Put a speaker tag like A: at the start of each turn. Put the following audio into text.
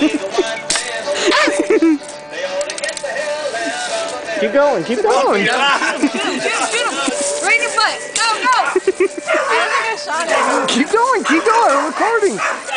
A: Keep going, keep going.
B: Shoot him. Right in your butt. Go, go. I don't think I shot him.
A: Keep going, I'm recording.